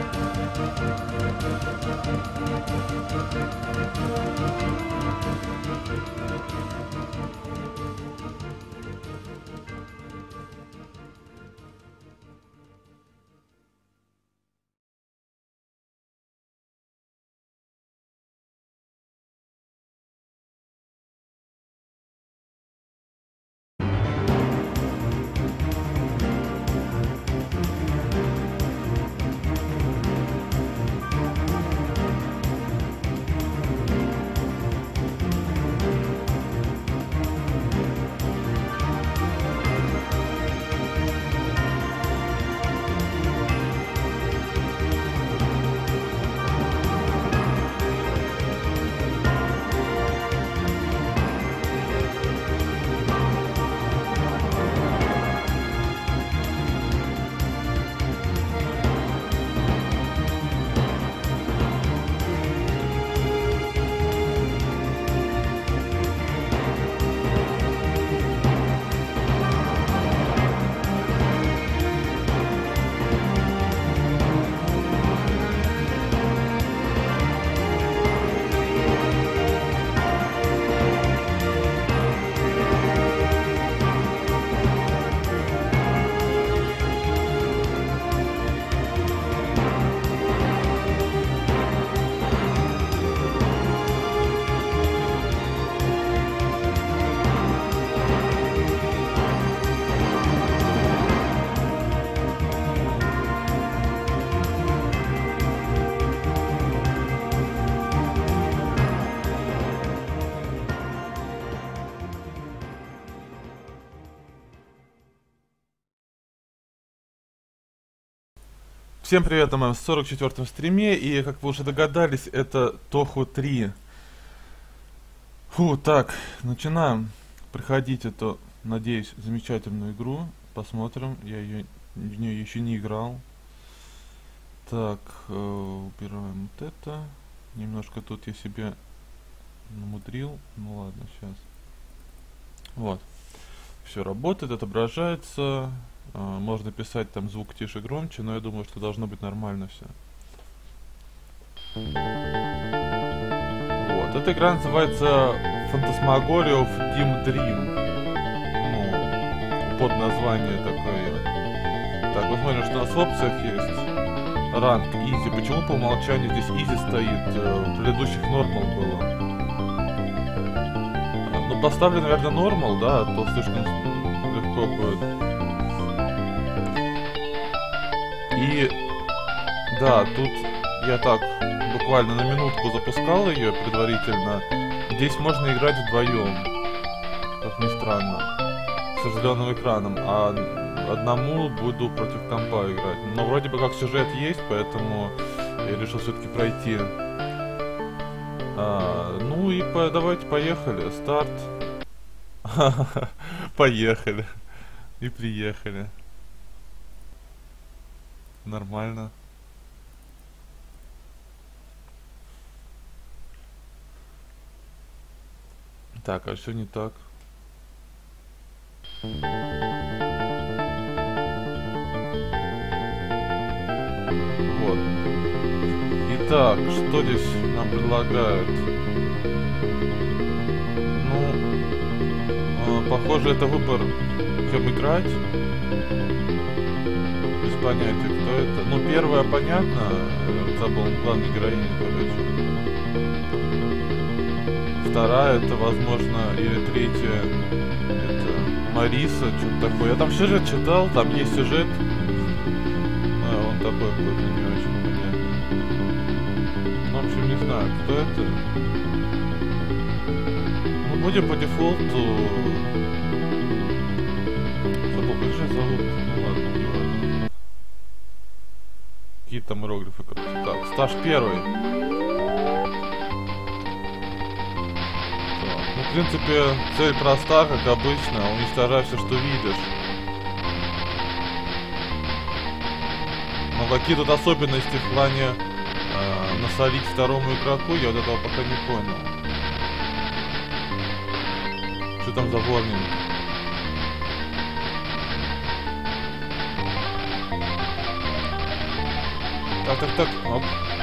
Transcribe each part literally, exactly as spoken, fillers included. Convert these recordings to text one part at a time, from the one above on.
Всем привет на моем сорок четвёртом стриме, и как вы уже догадались, это Тоху три. Фу, так, начинаем проходить эту, надеюсь, замечательную игру. Посмотрим, я ее, в нее еще не играл. Так, э, убираем вот это. Немножко тут я себе намудрил. Ну ладно, сейчас. Вот. Все работает, отображается. Uh, можно писать там звук тише, громче, но я думаю, что должно быть нормально все. Вот. Эта игра называется Phantasmagoria of Dim Dream. Ну, под название такое. Так, посмотрим, что у нас в опциях есть. Ранг, Easy. Почему по умолчанию здесь Easy стоит? В предыдущих Normal было. Ну, поставлю, наверное, Normal, да, а то слишком легко будет. И да, тут я так буквально на минутку запускал ее предварительно. Здесь можно играть вдвоем, как ни странно, с зеленым экраном, а одному буду против компа играть. Но вроде бы как сюжет есть, поэтому я решил все-таки пройти. А, ну и по, давайте поехали. Старт. Поехали. И приехали. Нормально. Так, а все не так. Вот. Итак, что здесь нам предлагают? Ну, э, похоже, это выбор, кем играть. Без понятия, кто это. Ну, первое понятно, забыл, главной героини, короче. Вторая, это, возможно, или третья, это Мариса, что-то такое. Я там сюжет читал, там есть сюжет. А, он такой какой-то не очень понятный. Ну, в общем, не знаю, кто это. Ну, будем по дефолту. Забыл, как же зовут? Ну ладно, не важно. Какие там иероглифы, короче. Так, стаж первый. Ну, в принципе, цель проста, как обычно. Уничтожай все, что видишь. Но какие тут особенности в плане э, насолить второму игроку, я вот этого пока не понял. Что там за ворнинг? Так, так, так. Оп.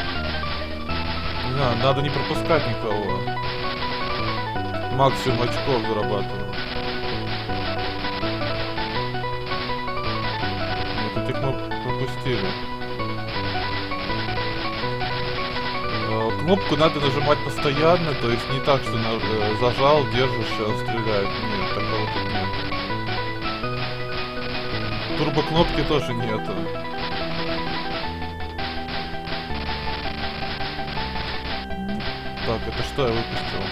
Не знаю, надо не пропускать никого. Максимум очков зарабатываю. Вот этих мы пропустили. Э, кнопку надо нажимать постоянно, то есть не так, что на, э, зажал, держишь, он стреляет. Нет, такого тут нет. Турбо-кнопки тоже нету. Так, это что я выпустил?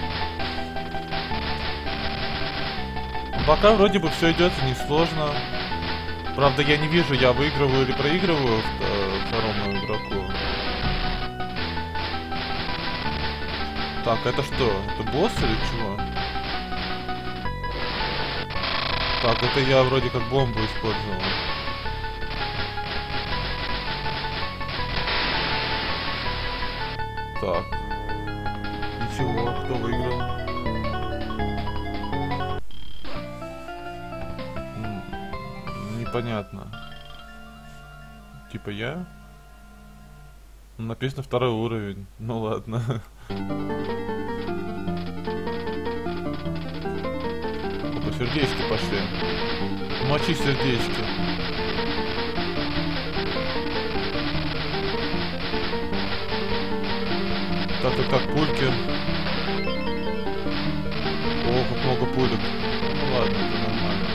Пока вроде бы все идет несложно. Правда, я не вижу, я выигрываю или проигрываю э, второму игроку. Так, это что? Это босс или чего? Так, это я вроде как бомбу использовал. Так. Ничего, кто выиграл? М, Непонятно. Типа я? Написано второй уровень. Ну ладно. Опа, сердечки пошли. Мочи сердечки. Так, так, так, пульки. О, как много пулек. Ну ладно, это нормально.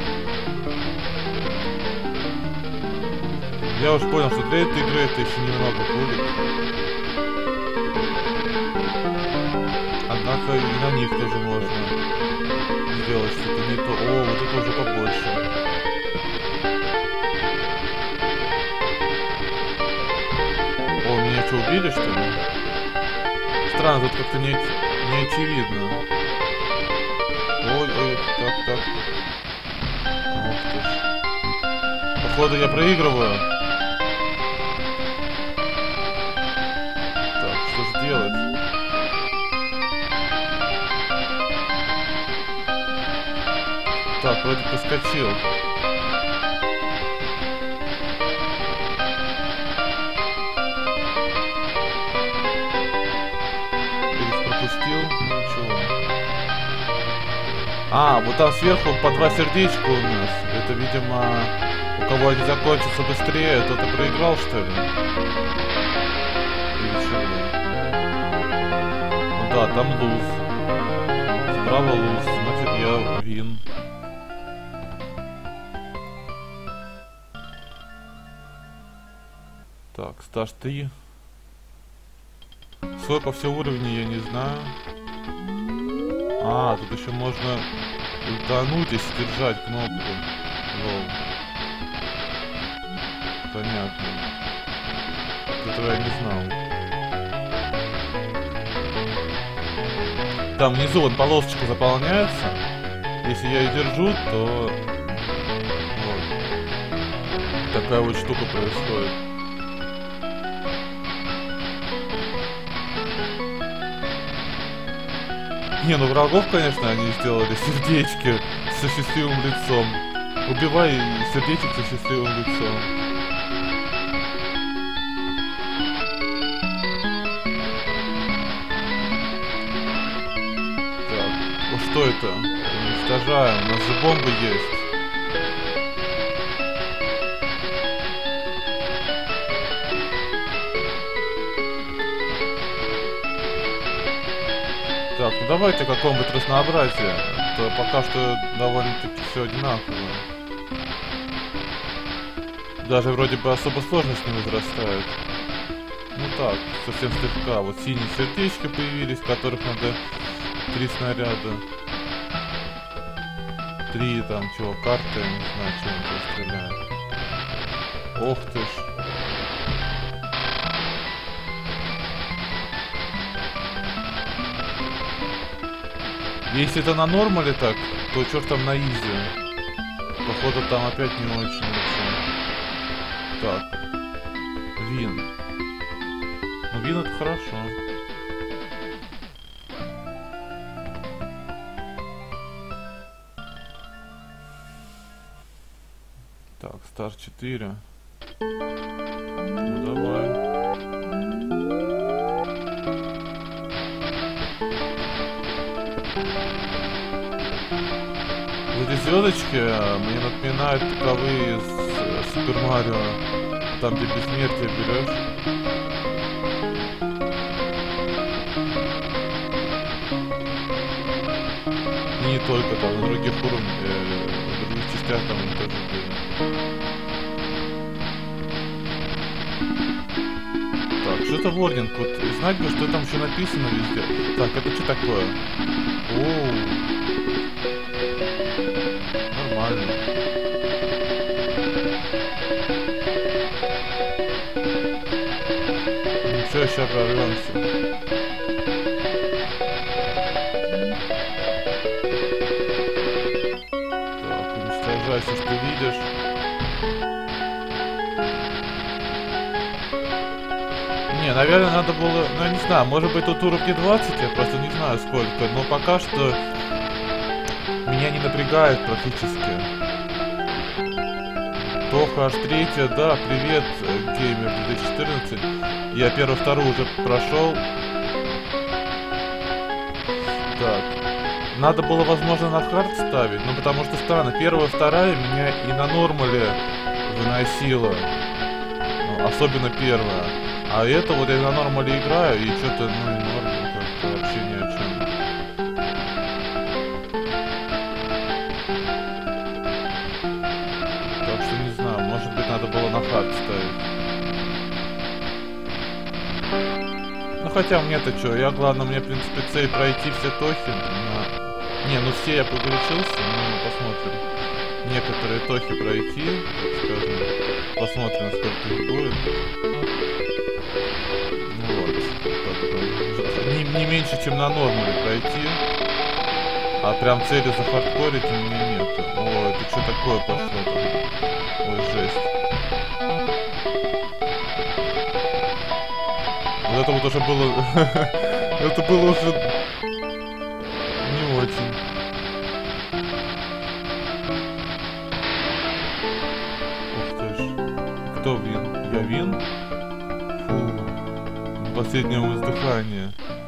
Я уж понял, что для этой игры это еще немного пулек. Однако и на них тоже можно сделать что-то не то. О, вот это уже побольше. О, меня что, убили, что ли? Странно, тут как-то не, не очевидно. Ой, ой, так, так. Ух ты ж. Походу я проигрываю. Так, что же делать? Так, вроде проскочил. Пропустил, ну ничего. А, вот там сверху по два сердечка у нас. Это, видимо, у кого они закончатся быстрее, тот и проиграл, что ли? Или чего? Ну да, там луз. Справа луз, значит я вин. Так, стаж три. Сколько все уровней, я не знаю. А, тут еще можно утонуть, если держать кнопку. Лол. Понятно. Этого я не знал. Там внизу вот полосочка заполняется. Если я ее держу, то вот такая вот штука происходит. Не, ну врагов, конечно, они сделали сердечки со счастливым лицом. Убивай сердечек со счастливым лицом. Так, ну что это? Уничтожаем, у нас же бомбы есть. Так, ну давайте какое-нибудь разнообразие. То пока что довольно-таки все одинаково. Даже вроде бы особо сложность не возрастает. Ну так, совсем слегка. Вот синие сердечки появились, в которых надо три снаряда. Три там чего, карты, я не знаю, чего он там стреляет. Ох ты ж. Если это на нормале так, то черт там на изи. Походу там опять не очень вообще. Так. Вин. Ну вин это хорошо. Так, стар четыре. Ну давай. звездочки мне напоминают таковые из Супер Марио, там где бессмертие берешь. И не только там, на других уровнях, э, в других частях там они тоже были. Так, что это вординг? Вот знать бы, что там еще написано везде. Так, это что такое? Оу. Нормально. Ничего, сейчас прорвемся. Так, уничтожайся, что видишь. Не, наверное, надо было, ну, я не знаю, может быть, тут уровни двадцать, я просто не знаю сколько, но пока что меня не напрягает практически. Тоха аж третья, да, привет, геймер две тысячи четырнадцать. Я первую, вторую уже прошел. Так. Надо было, возможно, на хард ставить, ну потому что странно, первая, вторая меня и на нормале выносила. Ну, особенно первая. А это вот я на нормале играю, и что-то, ну и норм, как-то вообще ни о чем. Так что не знаю, может быть надо было на хард ставить. Ну хотя мне-то что, я главное, мне в принципе цель пройти все тохи. На... Не, ну все я погорячился, ну посмотрим. Некоторые тохи пройти, так скажем. Посмотрим, сколько их будет. Вот. Не, не меньше, чем на нормале пройти. А прям цели захардкорить у меня нету. О, это что такое пошло там? Ой, жесть. Вот это вот уже было... это было уже... не очень. Ух ты ж. Кто вин? Я вин? Фу. Последнее воздыхание.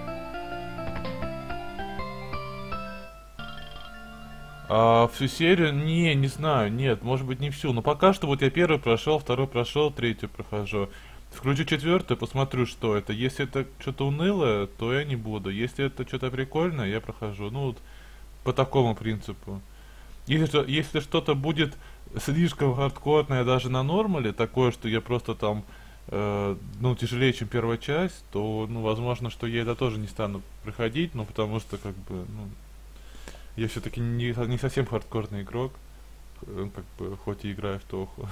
А всю серию? Не, не знаю, нет, может быть не всю. Но пока что вот я первый прошел, второй прошел, третий прохожу. Включу четвертую, посмотрю, что это. Если это что-то унылое, то я не буду. Если это что-то прикольное, я прохожу. Ну вот по такому принципу. Если, если что-то будет слишком хардкорное даже на нормале, такое, что я просто там, э, ну, тяжелее, чем первая часть, то, ну, возможно, что я это тоже не стану проходить, ну, потому что, как бы, ну, я все-таки не, не совсем хардкорный игрок, как бы, хоть и играю в Тоху.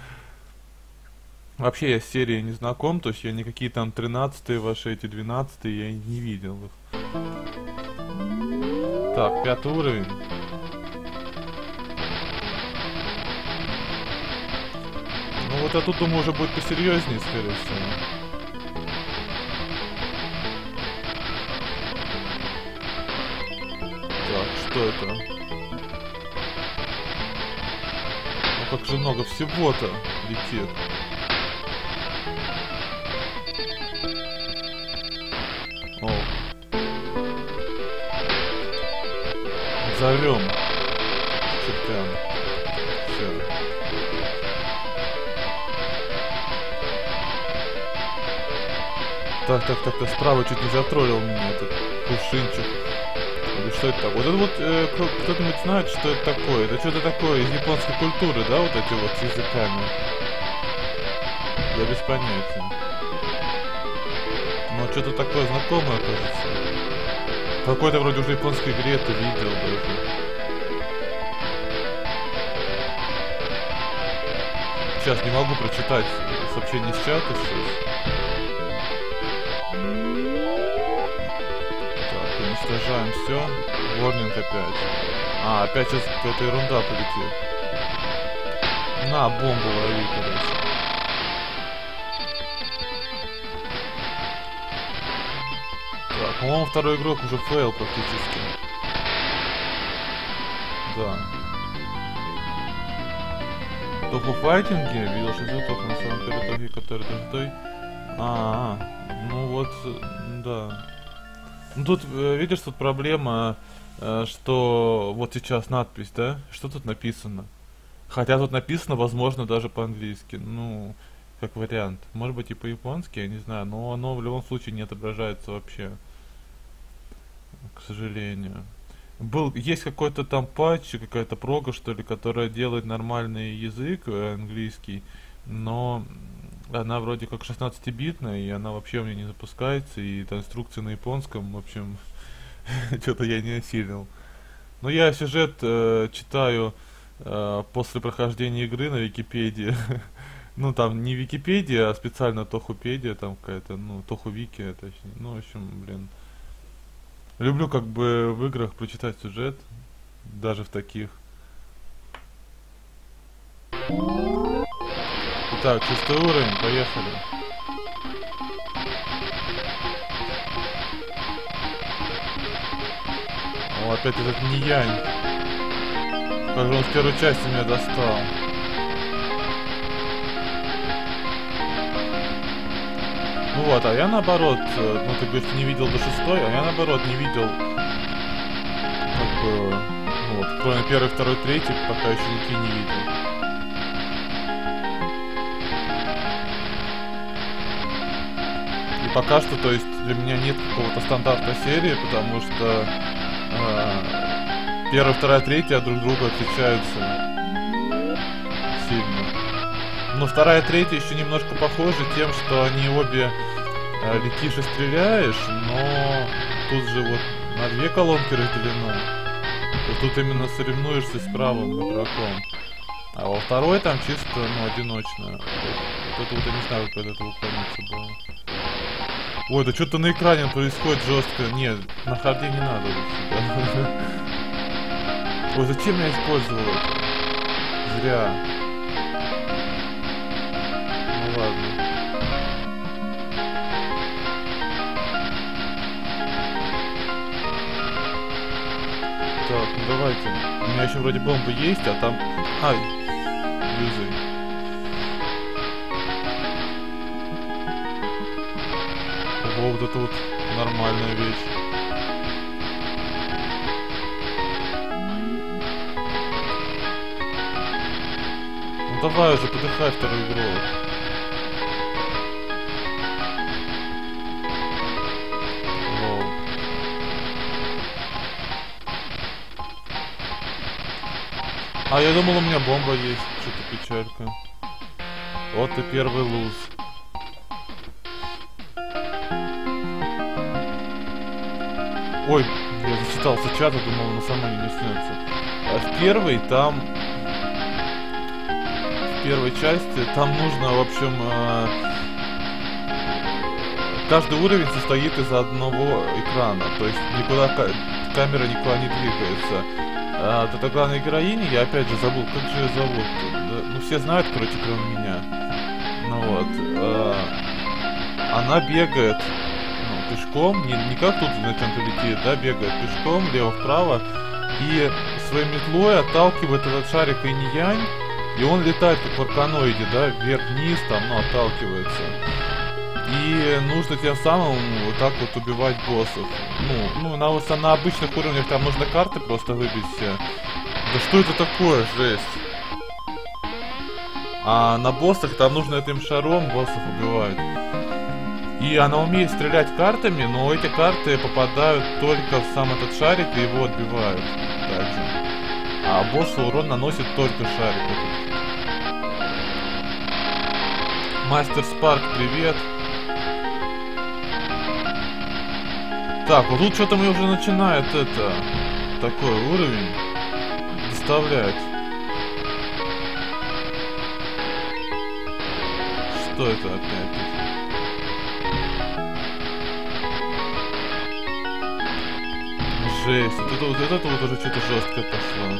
Вообще я с серией не знаком, то есть я никакие там тринадцатые ваши эти двенадцатые я не видел их. Так, пятый уровень. Ну вот я тут думаю уже будет посерьезнее, скорее всего. Так, что это? Ну как же много всего-то летит. О. Взорвем. Чертям. Все. Так, так, так, так, справа чуть не затроллил меня этот кувшинчик. Или что это такое? Вот это вот, э, кто-нибудь знает, что это такое? Это что-то такое из японской культуры, да, вот эти вот с языками? Я без понятия. Но что-то такое знакомое, кажется. Какой-то вроде уже японской игре это видел даже. Сейчас не могу прочитать сообщение с чата сейчас. Так, уничтожаем все. Ворнинг опять. А, опять сейчас какая-то ерунда полетит. На, бомбу лови, короче. Так, по-моему, второй игрок уже фейл практически. Да. Только в файтинге видел, что это только на самом деле итоге, который той. А, -а, -а, ну вот, да. Ну тут, э, видишь, тут проблема, э, что вот сейчас надпись, да? Что тут написано? Хотя тут написано, возможно, даже по-английски. Ну, как вариант. Может быть и по-японски, я не знаю, но оно в любом случае не отображается вообще, к сожалению. Был, есть какой-то там патч, какая-то прога, что ли, которая делает нормальный язык э, английский, но она вроде как шестнадцатибитная, и она вообще у меня не запускается, и там инструкции на японском, в общем, что-то я не осилил. Но я сюжет э, читаю э, после прохождения игры на Википедии. Ну, там не Википедия, а специально Тохупедия, там какая-то, ну, Тоху-Вики, точнее. Ну, в общем, блин. Люблю как бы в играх прочитать сюжет, даже в таких. Итак, шестой уровень, поехали. О, опять этот Ниянь. Как же он в первой части меня достал. Ну вот, а я наоборот, э, ну ты говоришь, ты не видел до шестой, а я наоборот не видел, как бы, ну вот, кроме первой, второй, третьей, пока еще никакие не видел. И пока что, то есть, для меня нет какого-то стандарта серии, потому что э, первая, вторая, третья друг друга отличаются сильно. Но вторая и третья еще немножко похожи тем, что они обе э, летишь и стреляешь, но тут же вот на две колонки разделено. И тут именно соревнуешься с правым игроком. А во второй там чисто, ну, одиночно. Вот, вот это вот я не знаю, как от этого уклониться было. Ой, да что-то на экране происходит жестко. Нет, на харде не надо лучше, да? Ой, зачем я использовал это? Зря. Ладно. Так, ну давайте. У меня еще вроде бомба есть, а там... Ай, юзай. Ого, вот это вот нормальная вещь. Ну давай уже, подыхай вторую игру. А я думал, у меня бомба есть. Что-то печалька. Вот и первый луз. Ой, я зачитался чата, думал, на самом не снется. А в первой там... В первой части там нужно, в общем... Э, каждый уровень состоит из одного экрана. То есть никуда камера никуда не двигается. А, это главная героиня, я опять же забыл, как же ее зовут. Да, ну все знают, короче, кроме меня. Ну вот. А, она бегает, ну, пешком, не, не как тут на чем-то летит, да, бегает пешком, лево-вправо. И своей метлой отталкивает этот шарик инь-янь, и он летает как в арканоиде, да, вверх-вниз, там, ну, отталкивается. И нужно тем самым вот так вот убивать боссов. Ну, ну на, на обычных уровнях там нужно карты просто выбить все. Да что это такое, жесть. А на боссах там нужно этим шаром боссов убивать. И она умеет стрелять картами, но эти карты попадают только в сам этот шарик и его отбивают. Также. А боссу урон наносит только шарик этот. Мастер Спарк, привет. Так, вот тут что-то мне уже начинает это... Такой уровень доставлять. Что это опять? Жесть, вот это вот, это вот уже что-то жесткое пошло.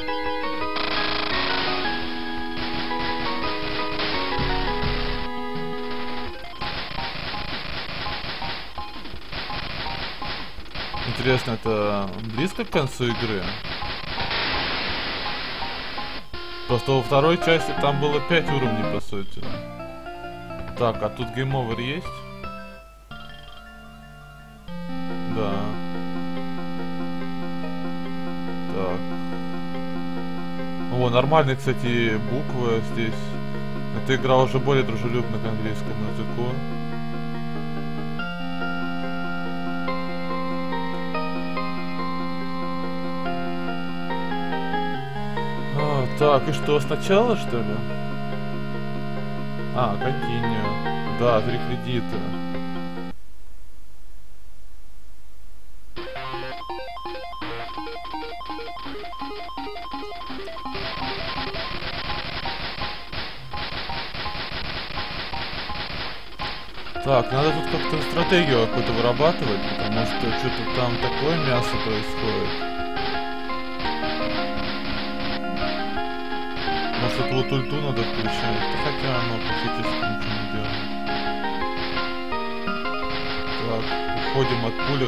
Интересно, это близко к концу игры? Просто во второй части там было пять уровней, по сути. Так, а тут гейм-овер есть? Да. Так. О, нормальные, кстати, буквы здесь. Эта игра уже более дружелюбна к английскому языку. А, так, и что, сначала, что ли? А, continue. Да, три кредита. Так, надо тут как-то стратегию какую-то вырабатывать, потому что что-то там такое мясо происходит. Может, эту вот ульту надо включать? Да хотя оно практически ничего не делает. Так, уходим от пулек.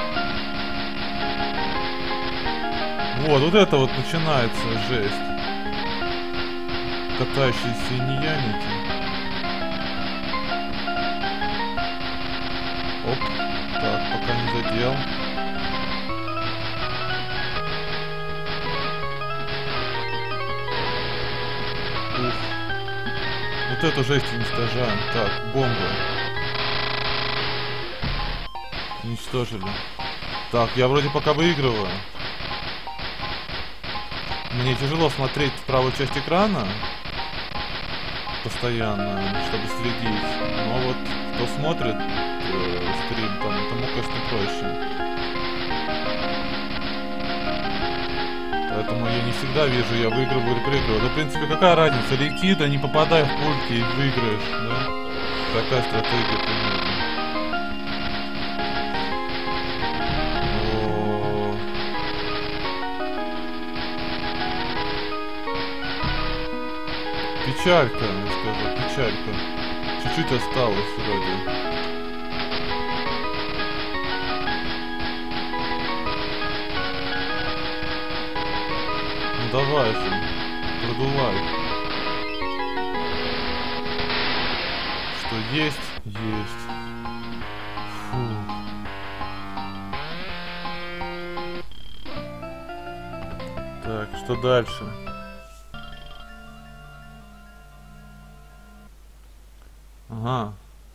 Вот, вот это вот начинается жесть. Катающиеся иньяники. Оп, так, пока не задел. Ух. Вот эту жесть уничтожаем. Так, бомбы. Уничтожили. Так, я вроде пока выигрываю. Мне тяжело смотреть в правую часть экрана постоянно, чтобы следить. Но вот кто смотрит э, стрим, там, тому, конечно, проще. Поэтому я не всегда вижу, я выигрываю или проигрываю. Да, в принципе, какая разница? Лети, да не попадай в пульки и выиграешь, да? Такая стратегия примерно. О. Печалька, я скажу, печалька. Чуть-чуть осталось вроде. Давай же, продувай. Что есть, есть. Фу. Так, что дальше? Ага.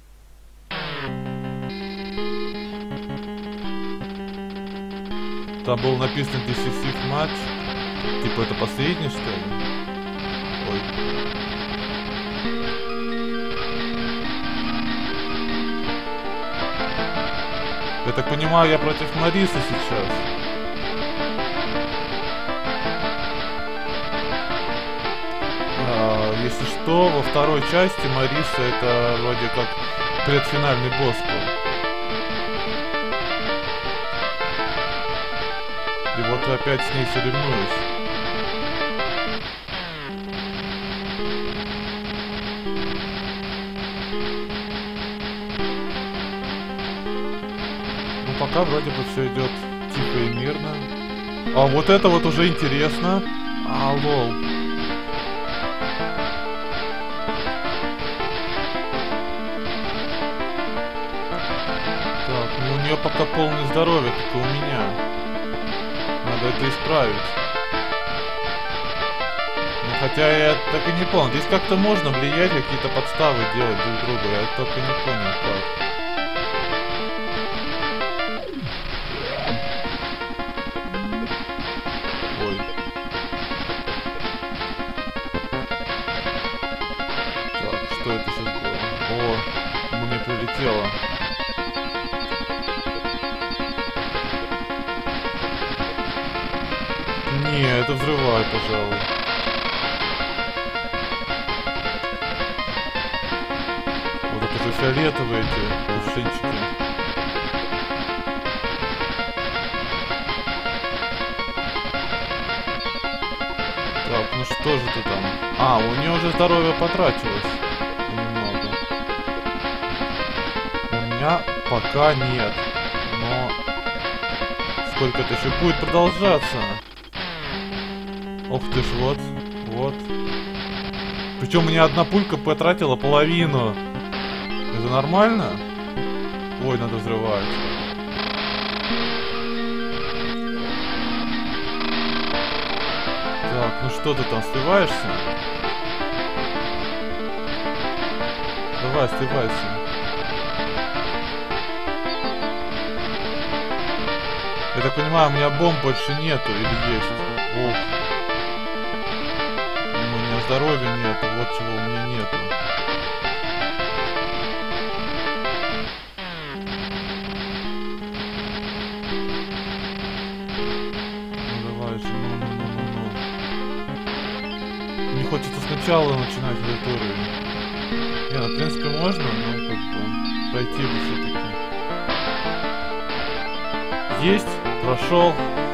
Там было написано decisive match. Типа это последний, что ли? Ой. Я так понимаю, я против Марисы сейчас. А, если что, во второй части Мариса это вроде как предфинальный босс был. И вот опять с ней соревнуюсь. Ну пока вроде бы все идет тихо и мирно. А вот это вот уже интересно. А, лол. Так, ну у нее пока полное здоровье, только у меня. Надо это исправить. Ну, хотя я так и не понял. Здесь как-то можно влиять, какие-то подставы делать друг другу. Я только не понял, как. Ой. Так, что это сейчас было? О, мне прилетело. Не, это взрывай, пожалуй. Вот это же фиолетовые эти кувшинчики. Так, ну что же ты там? А, у нее уже здоровье потратилось. Немного. У меня пока нет. Но сколько это еще будет продолжаться? Ох ты ж, вот, вот. Причем у меня одна пулька потратила половину. Это нормально? Ой, надо взрывать. Так, ну что ты там, сливаешься? Давай, сливайся. Я так понимаю, у меня бомб больше нету или есть? Ох. У меня здоровья нету, вот чего у меня нету. Ну давай же, ну, ну, ну, ну, ну. Не хочется сначала начинать этот уровень. Не, ну в принципе можно, но как бы пройти бы все-таки. Есть, прошел.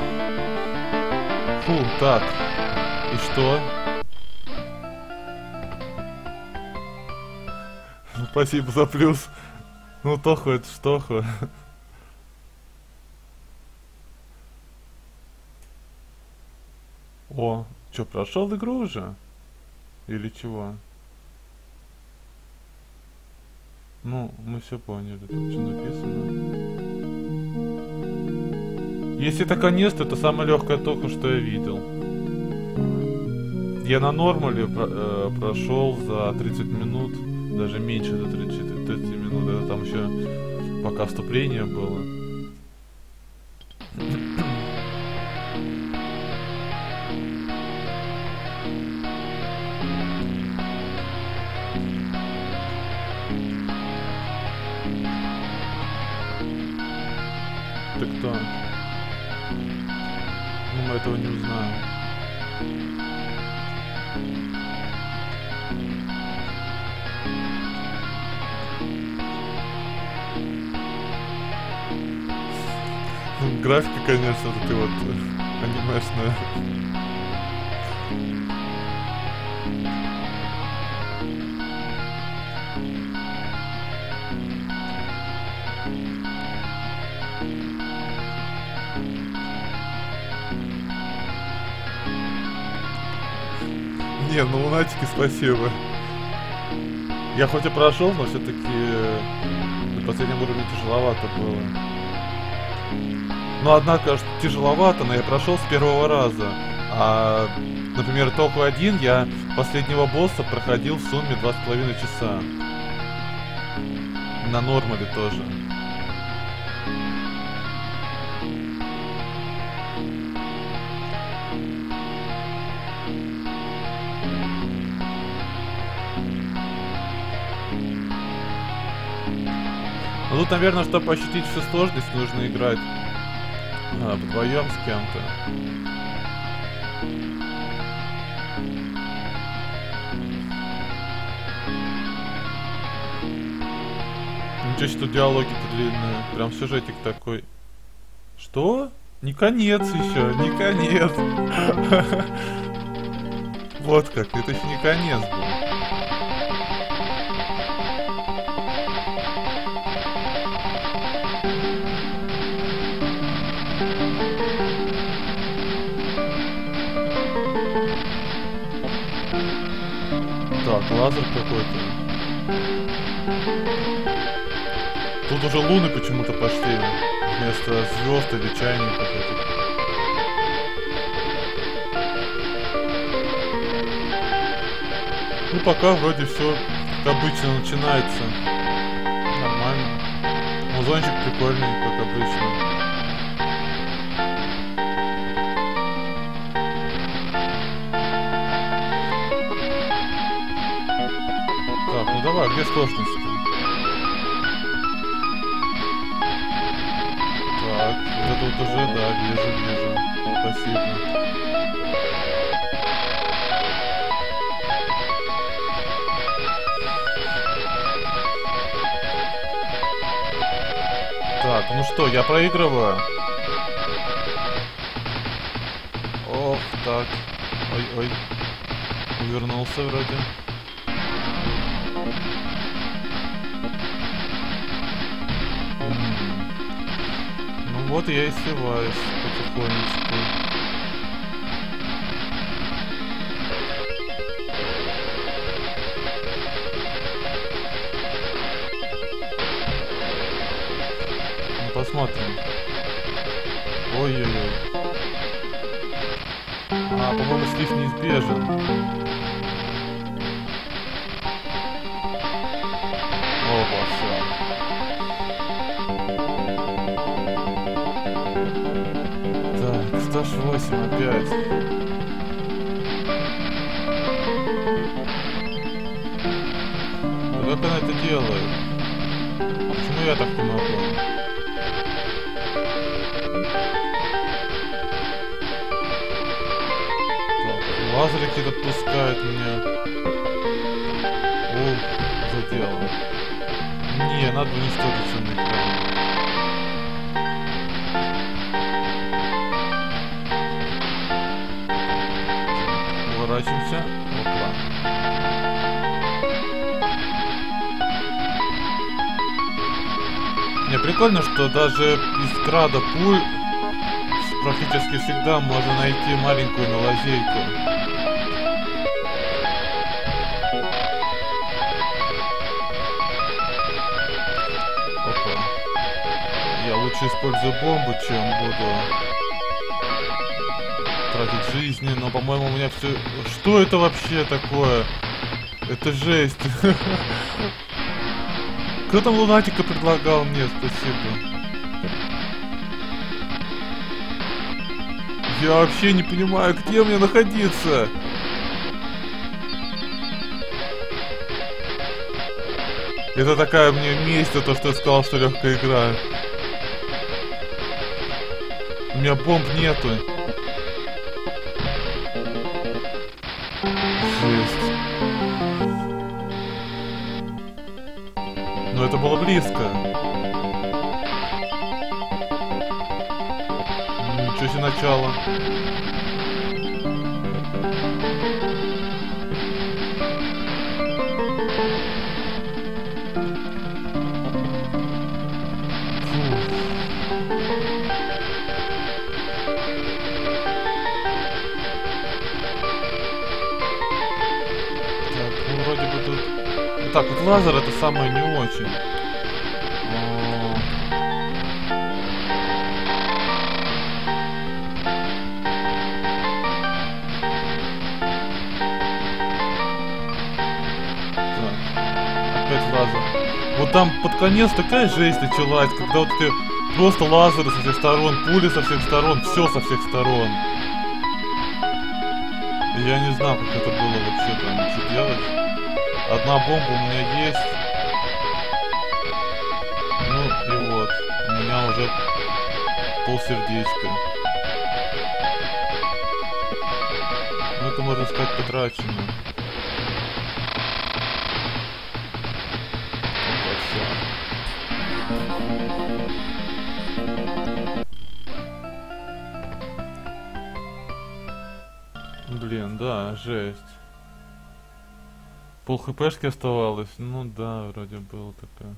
Фу, так. И что? Спасибо за плюс. Ну, Тоху это ж Тоху. О, что, прошел игру уже? Или чего? Ну, мы все поняли, тут что написано. Если это конец, то это самая легкая Тоха, что я видел. Я на нормале про, э, прошел за тридцать минут, даже меньше за тридцать, тридцать минут, это там еще пока вступление было. Ты кто? Ну, мы этого не узнаем. Графика, конечно, вот ты вот анимешная. Не, ну лунатики, спасибо. Я хоть и прошел, но все-таки на последнем уровне тяжеловато было. Ну, однако, тяжеловато, но я прошел с первого раза. А, например, Тоху один я последнего босса проходил в сумме два с половиной часа. На нормале тоже. Ну тут, наверное, чтобы ощутить всю сложность, нужно играть а, вдвоем с кем-то. Ничего себе, тут диалоги-то длинные. Прям сюжетик такой. Что? Не конец еще, не конец. Вот как, это еще не конец был. Так, лазер какой-то. Тут уже луны почему-то пошли вместо звезд или чайников. Ну пока вроде все как обычно начинается. Нормально. Музончик прикольный, как обычно. Так, ну давай, где сложность-то? Так, это тут уже, да, вижу, вижу. Спасибо. Так, ну что, я проигрываю. Ох, так. Ой-ой. Увернулся вроде. Ну вот я и сливаюсь потихонечку. Ну посмотрим. Ой-ой-ой. А, по-моему, слив неизбежен. Опа, все. Так, сто восемь опять. Да как она это делает? Почему я так не могу? Лазеры какие-то пускают меня. Ух, задело. Не, надо уничтожить на экране. Поворачиваемся. Опа. Не, прикольно, что даже из града пуль практически всегда можно найти маленькую на лазейку. Я лучше использую бомбу, чем буду тратить жизни, но, по-моему, у меня все... Что это вообще такое? Это жесть. Кто там лунатика предлагал мне? Спасибо. Я вообще не понимаю, где мне находиться. Это такая мне месть за то, что я сказал, что легкая игра. У меня бомб нету. Жесть. Но это было близко. Ничего себе начало. Так, вот лазер это самое не очень. О... Так, опять лазер. Вот там под конец такая жесть началась, когда вот ты просто лазеры со всех сторон, пули со всех сторон, все со всех сторон. И я не знаю, как это было вообще там, что делать. Одна бомба у меня есть. Ну и вот. У меня уже полсердечка. Ну это, можно сказать, потрачено. Вот все. Блин, да, жесть. Пол хпшки оставалось, ну да, вроде было такое.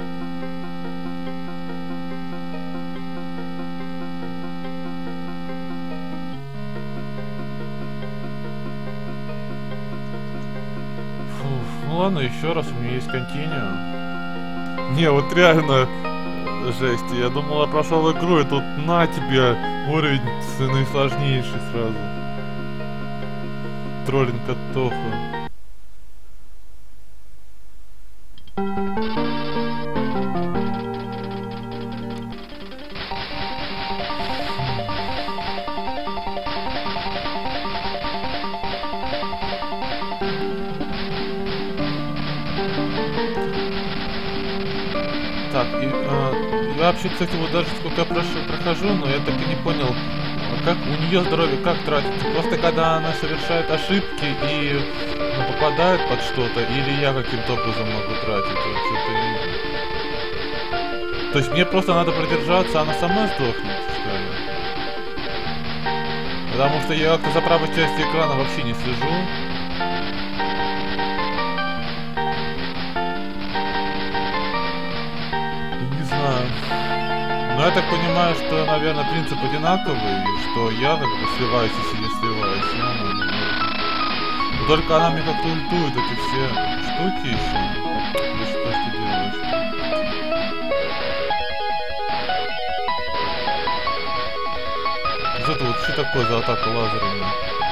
Фух, ну ладно, еще раз, у меня есть континуум. Не, вот реально жесть, я думал, я прошел игру, и тут на тебе уровень наисложнейший сразу. Троллинг от Тоху. Так, и, э, я вообще, кстати, вот даже сколько я прошу, прохожу, но я так и не понял, как у нее здоровье как тратится. Просто когда она совершает ошибки и ну, попадает под что-то, или я каким-то образом могу тратить. Вот что-то не... То есть мне просто надо продержаться, она сама сдохнет, что ли? Потому что я как-то за правой частью экрана вообще не слежу. Но я так понимаю, что, наверное, принцип одинаковый, что я как бы сливаюсь, если не сливаюсь, и она не может. Но только она мне как-то ультует эти все штуки еще. Да что ж ты делаешь? Вот это вот что такое за атака лазерами?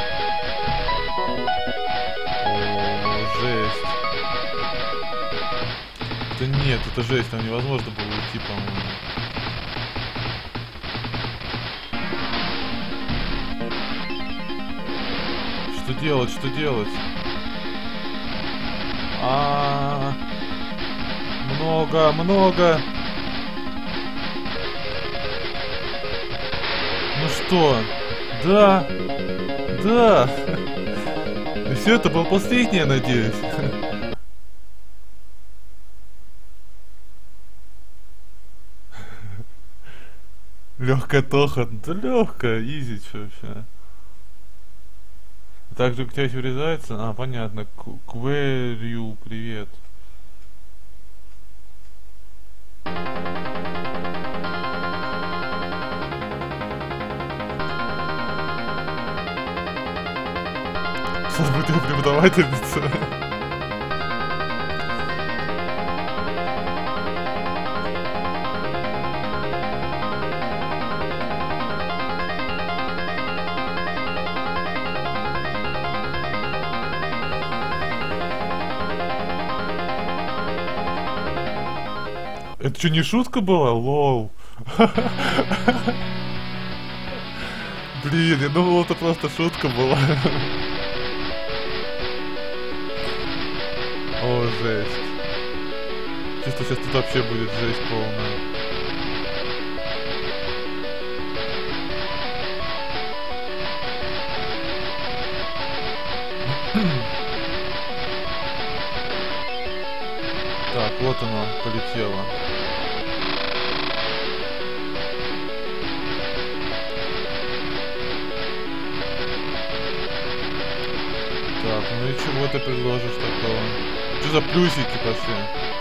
нет, это жесть, там невозможно было уйти, по-моему. Что делать, что делать? А, -а, -а. Много, много. Ну что? Да, да. И все это был последний, я надеюсь. Легкая тоха, да легкая, изи, что вообще. Также у тебя еще врезается? А, понятно. Кверю, привет. Сейчас будет его преподавательница. Это что, не шутка была? Лол. Блин, я думал, это просто шутка была. О, жесть. Чисто сейчас тут вообще будет жесть полная. Так, вот оно, полетело. Так, ну и чего ты предложишь такого? Что за плюсики пошли?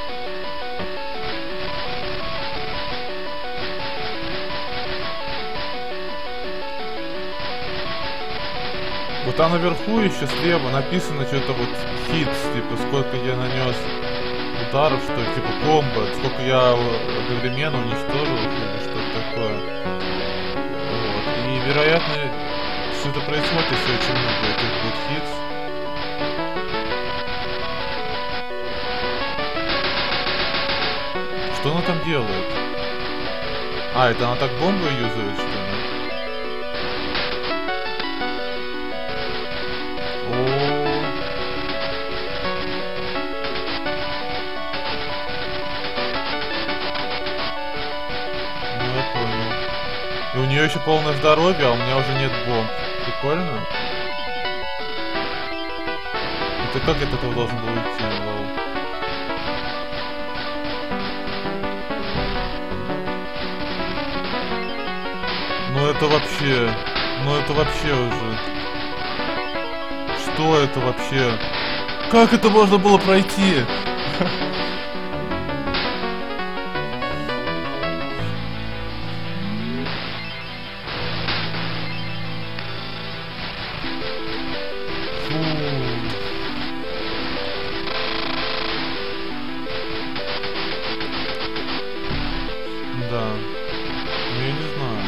Вот там наверху еще слева написано что-то вот hits, типа сколько я нанес ударов, что типа комбо, сколько я одновременно уничтожил или что-то такое. Вот. И вероятно что-то происходит, если очень много этих вот hits. Что она там делает? А, это она так бомбу юзает, что ли? О. Ну я понял. И у нее еще полное здоровье, а у меня уже нет бомб. Прикольно. Это как от этого должен был уйти, лол? Ну это вообще... Ну это вообще уже... Что это вообще? Как это можно было пройти? Фу. Да. Ну я не знаю.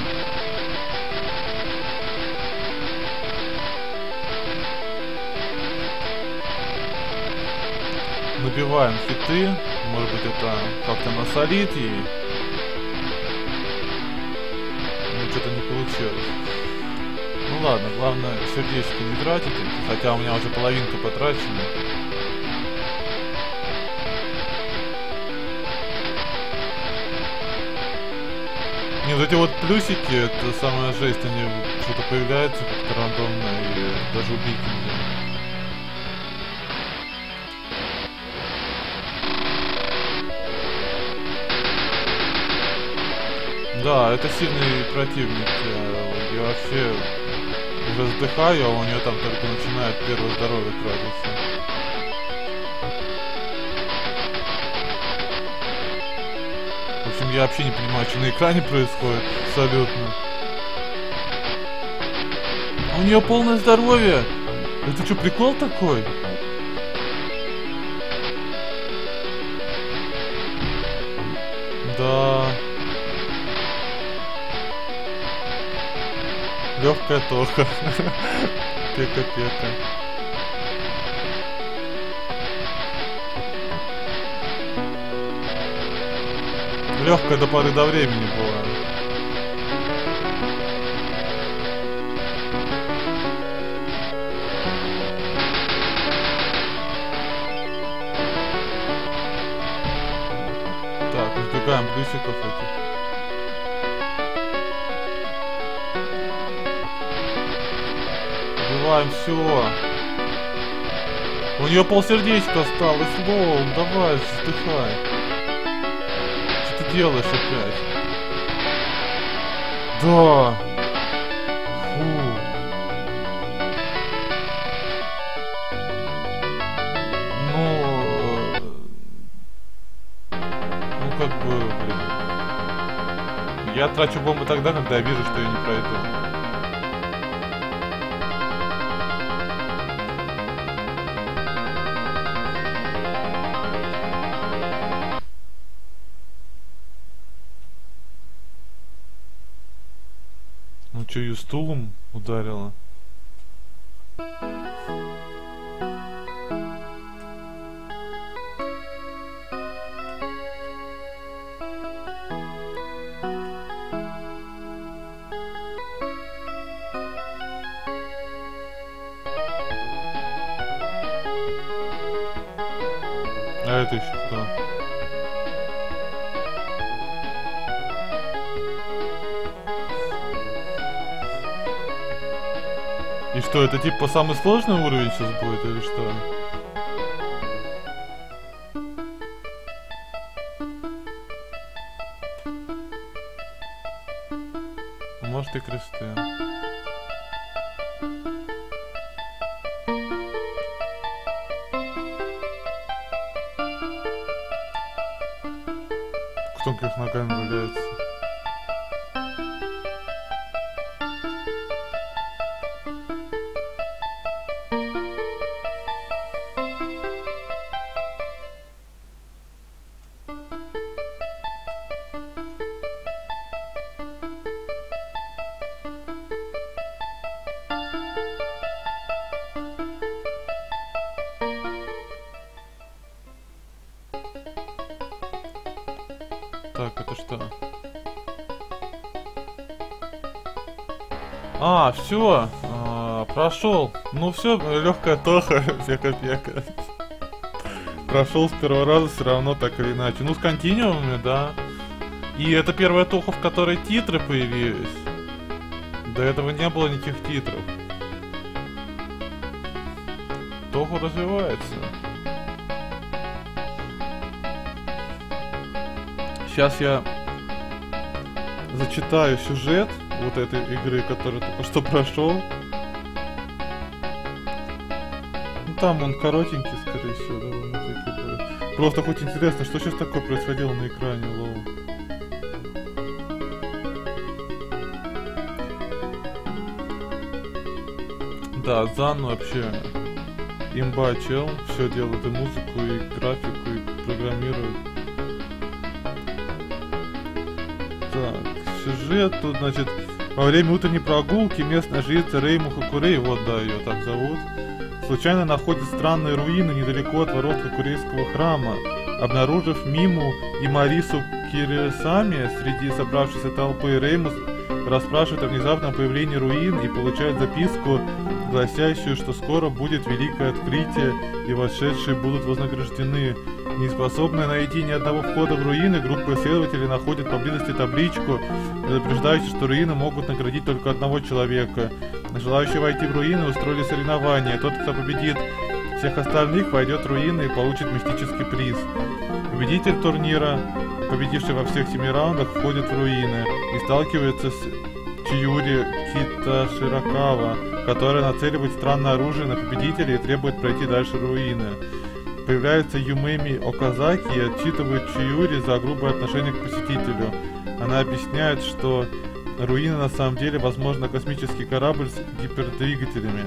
Набиваем хиты, может быть это как-то насолит ей. Но что-то не получилось. Ну ладно, главное сердечки не тратить, хотя у меня уже половинка потрачена. Не, вот эти вот плюсики, это самая жесть, они что-то появляются как-то рандомно и даже убить нельзя. Да, это сильный противник. Я, я вообще уже вздыхаю, а у нее там только начинает первое здоровье тратиться. В общем, я вообще не понимаю, что на экране происходит. Абсолютно. А у нее полное здоровье. Это что, прикол такой? Да. Легкая тоха. Пека-пека. легкая до поры до времени была. Так, избегаем плюсиков этих. Убиваем все. У нее полсердечка осталось, лол, давай, вздыхай. Что ты делаешь опять? Да. Фу. Ну, ну как бы, блин. Я трачу бомбы тогда, когда я вижу, что я не пройду. Ну чё, ее стулом ударила? А это еще кто? И что, это типа самый сложный уровень сейчас будет или что? Может и кресты. Кто как ногами валяется? Так, это что? А, все, а, прошел. Ну все, легкая тоха, пека-пека. Прошел с первого раза все равно так или иначе. Ну с континуумами, да. И это первая тоха, в которой титры появились. До этого не было никаких титров. Тоха развивается. Сейчас я зачитаю сюжет вот этой игры, которую только что прошел. Ну там он коротенький, скорее всего, довольно-таки будет. Просто хоть интересно, что сейчас такое происходило на экране, лол. Да, Зан вообще имба чел, все делает, и музыку, и графику, и программирует. Так, сюжет тут, значит, во время утренней прогулки местная жрица Рейму Хакурей, вот да, ее так зовут, случайно находит странные руины недалеко от ворот Хакурейского храма. Обнаружив Миму и Марису Кирисами среди собравшейся толпы, Реймус расспрашивает о внезапном появлении руин и получает записку, гласящую, что скоро будет великое открытие и вошедшие будут вознаграждены. Неспособная найти ни одного входа в руины, группа исследователей находит поблизости табличку, предупреждающую, что руины могут наградить только одного человека. Желающие войти в руины устроили соревнования. Тот, кто победит всех остальных, войдет в руины и получит мистический приз. Победитель турнира, победивший во всех семи раундах, входит в руины и сталкивается с Чиюри Киташиракава, которая нацеливает странное оружие на победителя и требует пройти дальше руины. Появляется Юмеми Оказаки и отчитывает Чиюри за грубое отношение к посетителю. Она объясняет, что руины на самом деле, возможно, космический корабль с гипердвигателями.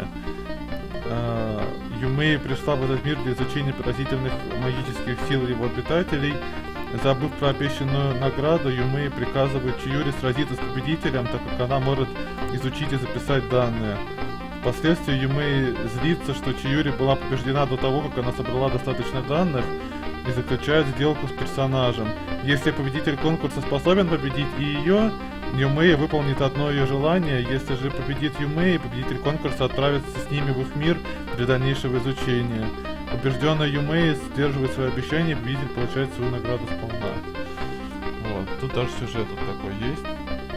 Юмей пришла в этот мир для изучения поразительных магических сил его обитателей. Забыв про обещанную награду, Юмей приказывает Чиюри сразиться с победителем, так как она может изучить и записать данные. Впоследствии Юмей злится, что Чиюри была побеждена до того, как она собрала достаточно данных, и заключает сделку с персонажем. Если победитель конкурса способен победить и ее, Юмей выполнит одно ее желание. Если же победит Юмей, победитель конкурса отправится с ними в их мир для дальнейшего изучения. Побежденный Юмей сдерживает свои обещания, победитель получает свою награду сполна. Вот, тут даже сюжет вот такой есть.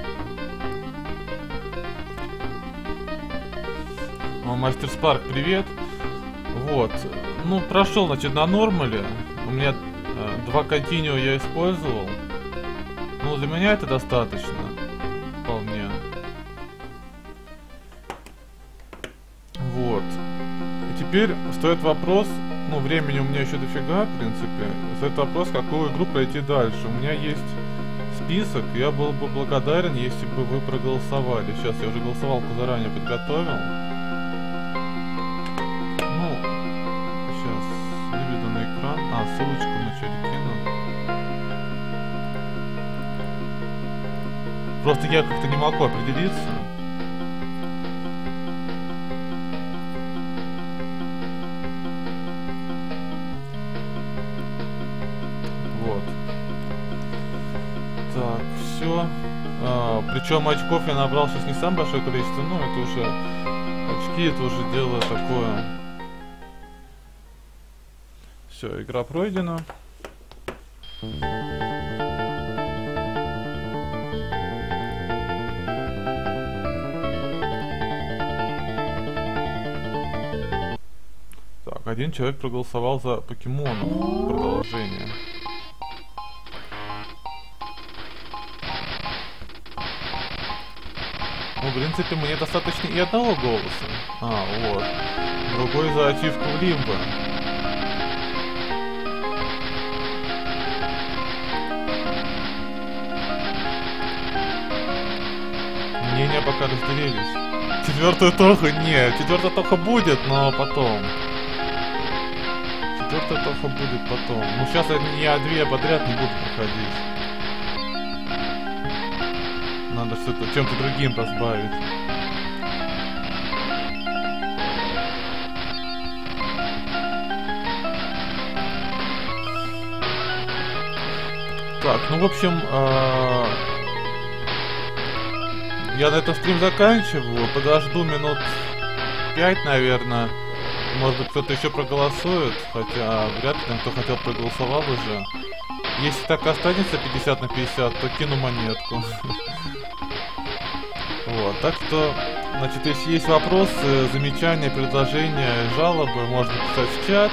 О, Мастер Спарк, привет. Вот, ну прошел, значит, на нормале. У меня э, два континуа я использовал. Ну, для меня это достаточно. Вполне. Вот. И теперь встает вопрос, ну, времени у меня еще дофига, в принципе. Встает вопрос, какую игру пройти дальше. У меня есть список, я был бы благодарен, если бы вы проголосовали. Сейчас я уже голосовалку заранее подготовил. Ну, сейчас выведу на экран. А, ссылочку вначале кину. Просто я как-то не могу определиться. Вот. Так, все. А, причем очков я набрал сейчас не самое большое количество, но это уже очки, это уже дело такое. Все, игра пройдена. Так, один человек проголосовал за покемонов продолжение. Ну, в принципе, мне достаточно и одного голоса. А, вот. Другой за ачивку в Лимбо. Мнения пока разделились. Четвертую Тоху нет. Четвертая Тоха будет, но потом. Четвертая Тоха будет потом. Ну, сейчас я две подряд не буду проходить. Надо что-то чем-то другим разбавить. Так, ну в общем, э я на этом стрим заканчиваю. Подожду минут пять, наверное. Может быть, кто-то еще проголосует, хотя вряд ли там кто хотел проголосовал уже. Если так останется пятьдесят на пятьдесят, то кину монетку. Вот, так что, значит, если есть вопросы, замечания, предложения, жалобы, можно писать в чат.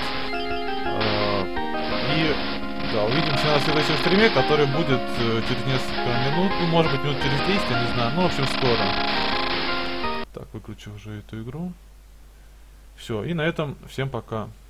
И, да, увидимся на следующем стриме, который будет через несколько минут, ну, может быть, минут через десять, я не знаю, ну, в общем, скоро. Так, выключу уже эту игру. Все, и на этом всем пока.